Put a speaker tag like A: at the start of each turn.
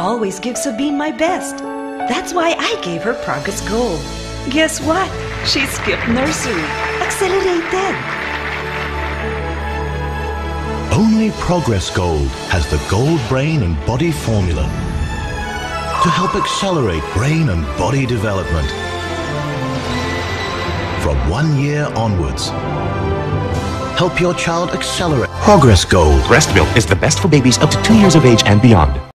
A: always give Sabine my best. That's why I gave her Progress Gold. Guess what? She skipped nursery. Accelerated.
B: Only Progress Gold has the Gold Brain and Body Formula to help accelerate brain and body development from 1 year onwards. Help your child accelerate. Progress Gold.
C: Breast milk is the best for babies up to 2 years of age and beyond.